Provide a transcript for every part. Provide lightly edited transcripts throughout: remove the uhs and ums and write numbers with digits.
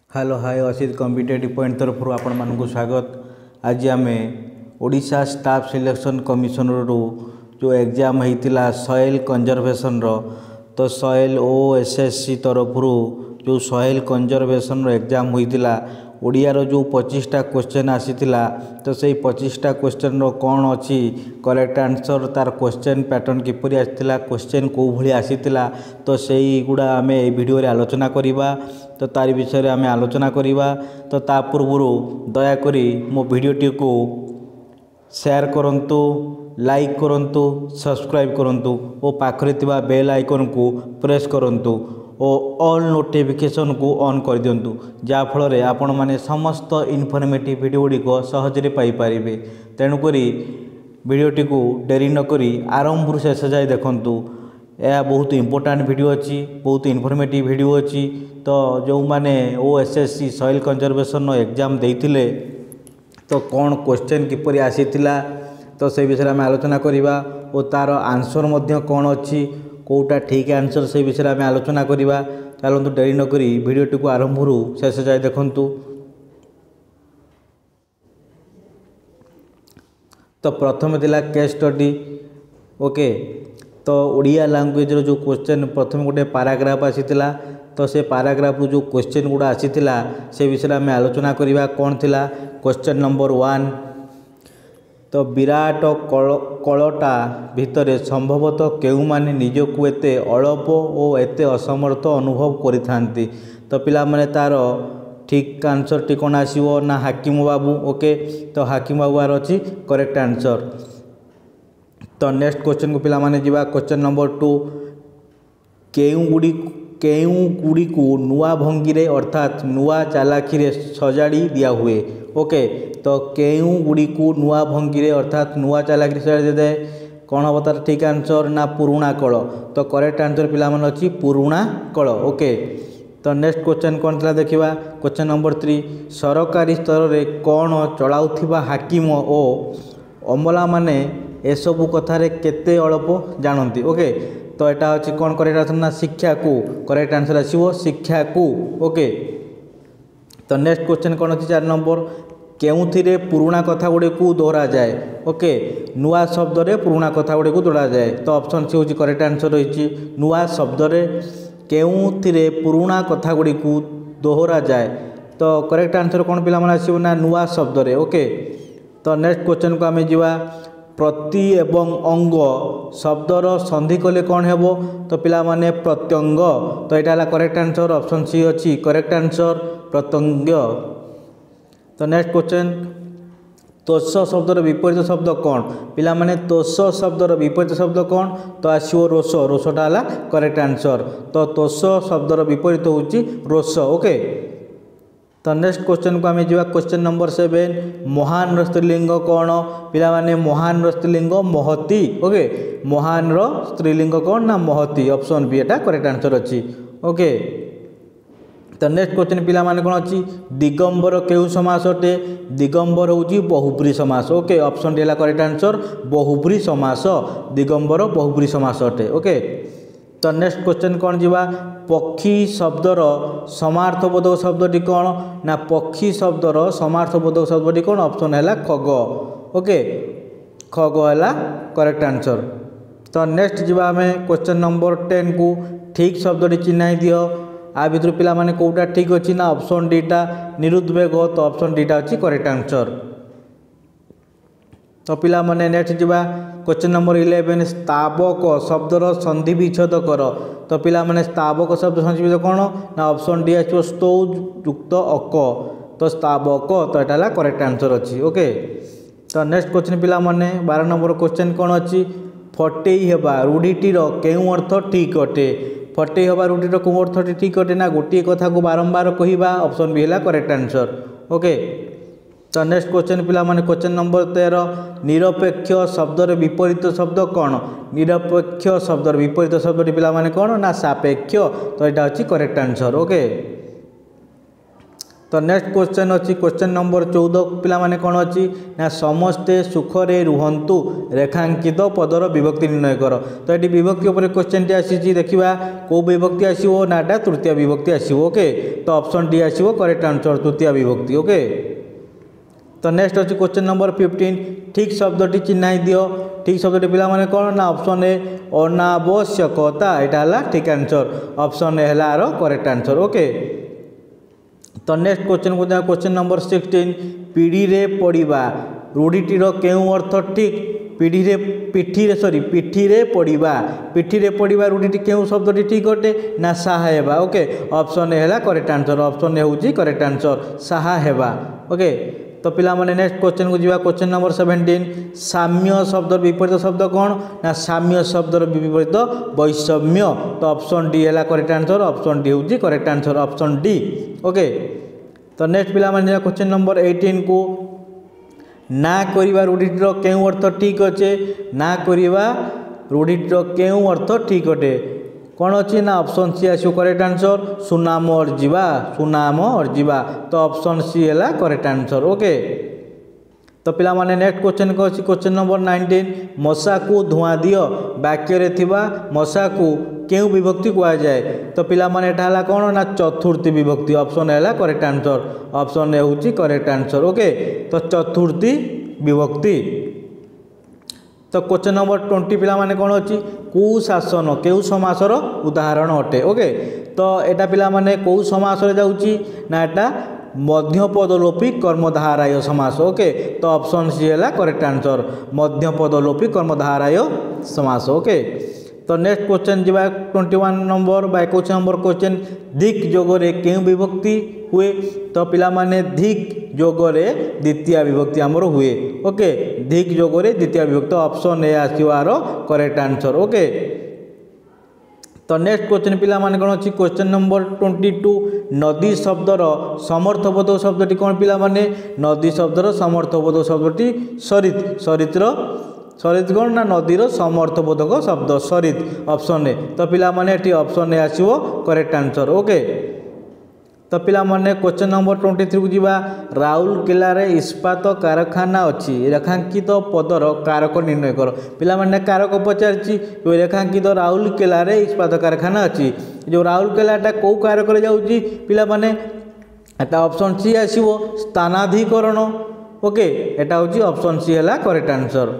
Hello hi असित competitive point तरफ आपण मानक स्वागत। आज आम ओडिशा स्टाफ सिलेक्शन कमिशन रु जो एग्जाम होता सॉइल कंजर्वेशन तो सॉइल ओएसएससी तरफ जो सॉइल कंजर्वेशन एग्जाम होता ओडिया रो जो 25टा क्वेश्चन आसीथिला तो से 25टा क्वेश्चन रो कौन अच्छी करेक्ट आंसर तार क्वेश्चन पैटर्न किपरि आसीथिला क्वेश्चन को भली आसीथिला तो सेही गुडा आमे ए वीडियो रे आलोचना करिबा। तो तार विषय रे आमे आलोचना करिबा। तो ता पूर्व दया करी मो वीडियोटी को शेयर करंतु, लाइक करंतु, सब्सक्राइब करंतु और पाखरे तिबा बेल आइकन को प्रेस करंतु और ऑल नोटिफिकेशन को ऑन कर दिंतु जहाँ फल आपण मैंने समस्त इनफॉर्मेटिव वीडियो गुड़िक सहजरे पाइपर। तेणुक वीडियोटी को डेरी नक आरंभ शेष जाए देखूँ। यह बहुत इंपोर्टाट वीडियो अच्छी, बहुत इनफॉर्मेटिव वीडियो अच्छी। तो जो मैंने ओएसएससी सॉइल कंजर्वेशन एग्जाम देते तो कौन क्वेश्चन किपरि आसीथिला तो से विषय में आलोचना करिबा और तार आंसर मध्य कौन अच्छी कोटा ठीक आंसर से विषय में आलोचना करिबा। चलतु डेरी नक वीडियोटी को आरंभ शेष जाए देखूँ। तो प्रथम थिला केस स्टडी। ओके, तो ओडिया लैंग्वेज रो जो क्वेश्चन प्रथम गोटे पैराग्राफ आसीथिला तो से पैराग्राफ जो क्वेश्चन गुड़ा आसीथिला से विषय में आलोचना करिबा। कौन थिला क्वेश्चन नंबर 1 तो विराट कलटा भितर संभवतः केउ माने निजकु एते अल्प और एते असमर्थ अनुभव करिथांती। तो पिला माने तार ठीक आंसर टी कोन आसीबो ना हाकिम बाबू। ओके, तो हाकिम बाबू आर अछि करेक्ट आंसर। तो नेक्स्ट क्वेश्चन को पिला माने जिबा। क्वेश्चन नंबर 2 केउ गुड़ी को नुआ भंगी रे अर्थात नुआ चालाकी रे सजाड़ी दिया हुए। ओके, तो केउ गुड़ी को नुआ भंगी रे अर्थात नुआ चालाकी रे सजाड़ी दे कौन हम तार ठीक आंसर ना पुराणा कल। तो करेक्ट आंसर पिला माने अछि पुराणा कल। ओके, तो नेक्स्ट क्वेश्चन कौन था देखिबा। क्वेश्चन नंबर 3 सरकारी स्तर रे कौन चलाउथिबा हाकिम ओ अमला माने एसबू कथार केते अल्प जानती। ओके, तो यहाँ अच्छी कौन करेक्ट आंसर ना शिक्षा को। करेक्ट आंसर आसो शिक्षा को। ओके, तो नेक्स्ट क्वेश्चन कौन अच्छी 4 नंबर केउथिरे पुराणा कथा गुड़े को दोहरा जाए। ओके, नुआ शब्द रे पुराणा कथा गुड़े को दोहरा जाए। तो ऑप्शन सी हूँ करेक्ट आंसर रही नुआ शब्द रे केउथिरे पुराणा कथा गुड़ी को दोहरा जाए। तो करेक्ट आंसर कौन पिला माने आसीबो ना नुआ शब्द रे। ओके, तो नेक्स्ट क्वेश्चन को आमे जीवा प्रति एवं अंग शब्दर संधि कले कौन हेबो। तो पिला माने प्रत्यंग। तो यहाँ करेक्ट आंसर ऑप्शन सी अच्छी करेक्ट आंसर प्रत्यंग। तो नेक्स्ट क्वेश्चन तोष शब्दर विपरीत शब्द कौन। पिला माने तोष शब्दर विपरीत शब्द कौन। तो आसो रोष। रोषटा है करेक्ट आंसर। तो तोष शब्दर विपरीत होची रोष। ओके, तो नेक्स्ट क्वेश्चन को आम जा। क्वेश्चन नंबर 7 महान स्त्रीलिंग कौन। पिला माने महान स्त्रीलिंग महती। ओके, महान स्त्रीलिंग कौन ना महती। ऑप्शन बी एटा करेक्ट आंसर अच्छी। ओके, तो नेक्स्ट क्वेश्चन पिला माने कौन अच्छी दिगंबर केउ समास अटे। दिगंबर होची बहुब्री समास। Okay, option D correct answer बहुब्री समास। दिगंबर बहुब्री समास अटे। ओके, तो नेक्स्ट क्वेश्चन कौन जीवा पक्षी शब्दर समार्थबोधक शब्दटी कौन ना पक्षी शब्दर समार्थबोधक शब्दटी कौन। ऑप्शन है खग। ओके, खग है करेक्ट आंसर। तो नेक्स्ट जीवा आम क्वेश्चन नंबर 10 को ठीक शब्दटी चिन्हाई दियो। आ भितर पिला माने कोटा ठीक अच्छी ना ऑप्शन डीटा निरुद्वेग। तो ऑप्शन डीटा अच्छी करेक्ट आंसर। तो पिला माने नेक्स्ट जीवा क्वेश्चन नंबर 11 स्तावक शब्दर संधि विच्छेद कर। तो पिला माने स्तावक शब्द संधि विच्छेद कौन ना ऑप्शन डी आसो स्तौ युक्त अक। तो स्तावक। तो यहाँ करेक्ट आंसर अच्छी। ओके, तो नेक्स्ट क्वेश्चन पिला माने 12 नंबर क्वेश्चन कौन अच्छी फटेई हेबा रूढ़ीटीर केउ अर्थ ठीक अटे। फटेई हेबा रूढ़ीर कौ अर्थ ठीक अटे ना गोटे कथा को बारंबार कहवा। ऑप्शन बी है करेक्ट आंसर। ओके, तो नेक्स्ट क्वेश्चन पिला माने क्वेश्चन नंबर 13 निरपेक्ष शब्दर विपरीत शब्द कौन। निरपेक्ष शब्दर विपरीत शब्द पिला माने कौन ना सापेक्ष। तो यहाँ अच्छी करेक्ट आंसर। ओके, तो नेक्स्ट क्वेश्चन अच्छी क्वेश्चन नंबर 14 पिला माने कौन अच्छी ना समस्ते सुखरे रुहंतु रेखांकित पदर विभक्ति निर्णय कर। तो ये विभक्ति उपर क्वेश्चन टी आसी देखा कौ विभक्ति आसो ना तृतीय विभक्ति आसो। ओके तो ऑप्शन डी आसो करेक्ट आंसर तृतीय विभक्ति। ओके तो नेक्स्ट अच्छी क्वेश्चन नंबर 15 ठीक शब्दटी चिन्ह दियो। ठीक शब्दटी पिला माने कौन ना ऑप्शन ए अनावश्यकता यहाँ है ठीक आंसर ऑप्शन ए है आर करेक्ट आंसर। ओके तो नेक्स्ट क्वेश्चन को जा क्वेश्चन नंबर 16 पीढ़ी रे पढ़ा रूढ़ीटीर केउ अर्थ ठीक पीढ़ी रे पिठी रे सॉरी पिठी रे पढ़ा रूढ़ीटी केउ शब्दटी ठीक अटे ना साहा हेबा। ओके ऑप्शन ए है करेक्ट आंसर ऑप्शन ए होची करेक्ट आंसर साहा हेबा। ओके तो पिला माने नेक्स्ट क्वेश्चन को जीवा क्वेश्चन नंबर 17 साम्य शब्द विपरीत शब्द कौन ना साम्य शब्द विपरीत वैषम्य। तो ऑप्शन डी है करेक्ट आंसर ऑप्शन डी होची correct answer option D. Okay तो नेक्स्ट पिला माने क्वेश्चन नंबर 18 को ना करिवा रूढ़ीटीर केउ अर्थ ठीक अच्छे ना करिवा रूढ़ीटीर केउ अर्थ ठीक अटे कौन अच्छी ना ऑप्शन सी आसो करेक्ट आंसर सुनाम अर्जिबा। तो ऑप्शन सी है करेक्ट आंसर। ओके तो पिला माने नेक्स्ट क्वेश्चन को अच्छी क्वेश्चन नंबर 19 मशा को धुआं दियो वाक्य रे थिबा मशा को केउ विभक्ति कहा जाए। तो पिला माने एटा हला कौन ना चतुर्थी विभक्ति ऑप्शन है करेक्ट आंसर ऑप्शन ए होची करेक्ट आंसर। ओके तो चतुर्थी विभक्ति। तो क्वेश्चन नंबर 20 पिला माने कौन अच्छी कुशासन केउ समासर उदाहरण अटे। ओके तो एटा पिला माने कौ समास जाउची ना एटा मध्यपदलोपी कर्मधाराय समास। ओके तो ऑप्शन सी है करेक्ट आंसर मध्यपदलोपी कर्मधाराय समास। ओके तो नेक्स्ट क्वेश्चन जीवा 21 नंबर 21 नंबर क्वेश्चन धिक जोगरे केउ विभक्ति हुए। तो पिला माने धिक जोगरे द्वितीय विभक्ति आमर हुए। ओके धिक जोगरे द्वितीय विभक्ति ऑप्शन ए आसो आर करेक्ट आंसर। ओके तो नेक्स्ट क्वेश्चन पिला माने कौन अच्छी क्वेश्चन नंबर 22 नदी शब्दर समर्थबोधक शब्दटी कौन पिला माने नदी शब्दर समर्थबोधक शब्दटी सरित सरित कौन ना नदीर समर्थबोधक शब्द सरित ऑप्शन ए। तो पिला माने एटी ऑप्शन ए आसो करेक्ट आंसर। ओके तो पिला माने क्वेश्चन नंबर 23 को जीवा राउरकेला रे इस्पात कारखाना अच्छी रेखांकित पदर कारक निर्णय कर। पिला माने कारक पचारची रेखांकित राउरकेला रे इस्पात कारखाना अच्छी जो राउरकेलाटा कौ कारक रे जाउची पिला माने एटा ऑप्शन सी आसीबो स्थानाधिकरण। ओके एटा होची ऑप्शन सी है करेक्ट आंसर।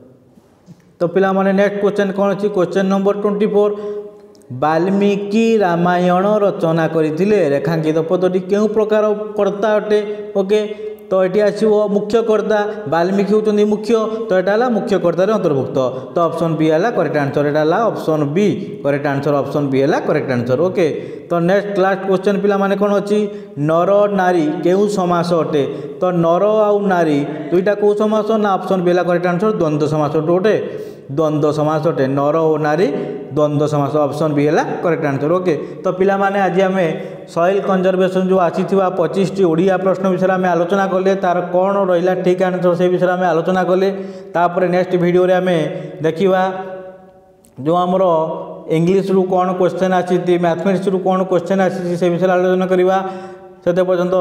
तो पिला माने नेक्स्ट क्वेश्चन कौन अच्छी क्वेश्चन नंबर 24 वाल्मीकि रामायण रचना करथिले रेखांकित पदटी केउ प्रकार कर्ता अटे। ओके तो ये आसो मुख्य कर्ता वाल्मीकि होचंदी मुख्य तो यहाँ है मुख्य कर्तार अंतर्भुक्त। तो ऑप्शन बी है करेक्ट आंसर यहाँ है option B correct answer option B है करेक्ट आंसर। ओके तो नेक्स्ट लास्ट क्वेश्चन पिला माने कौन अच्छी नर नारी केउ समास अटे। तो नर आउ नारी दुईटा कौ समास ना ऑप्शन बी है करेक्ट आंसर द्वंद्व समास अटे द्वंद्व समास अटे नर और नारी द्वंद्व समास ऑप्शन बी है करेक्ट आंसर। ओके तो पिला माने आज आम सॉइल कंजर्वेशन जो आसी 25टी ओडिया प्रश्न विषय में आलोचना कले तार कौन रहा ठीक आंसर से विषय में आलोचना कले। तापर नेक्स्ट वीडियो रे आम देखा जो आमर इंग्लीश रु कौन क्वेश्चन आसी मैथमेटिक्स रु कौन क्वेश्चन आसी से विषय आलोचना करवा। से पर्यंत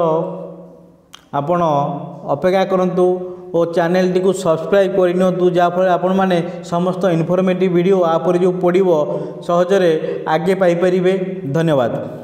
आपण अपेक्षा करंतु और चैनल टी को सब्सक्राइब करनी जहाँफल आपण मैंने समस्त इनफॉर्मेटिव वीडियो आप जो पड़ो सहजरे आगे पाइपर। धन्यवाद।